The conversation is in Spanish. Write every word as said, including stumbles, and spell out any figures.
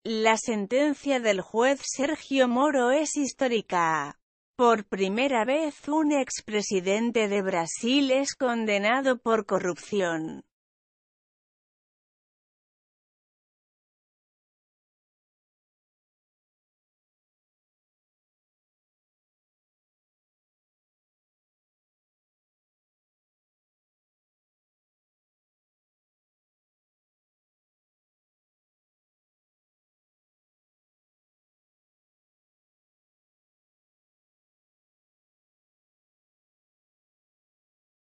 La sentencia del juez Sergio Moro es histórica. Por primera vez un expresidente de Brasil es condenado por corrupción.